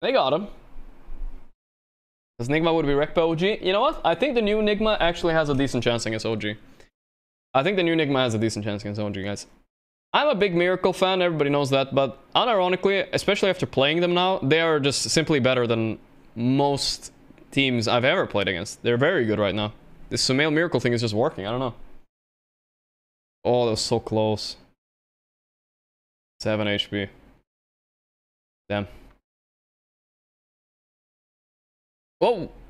They got him. Because Nigma would be wrecked by OG. You know what? I think the new Nigma actually has a decent chance against OG. I think the new Nigma has a decent chance against OG, guys. I'm a big Miracle fan, everybody knows that, but unironically, especially after playing them now, they are just simply better than most teams I've ever played against. They're very good right now. This Sumail Miracle thing is just working, I don't know. Oh, that was so close. 7 HP. Damn. Whoa!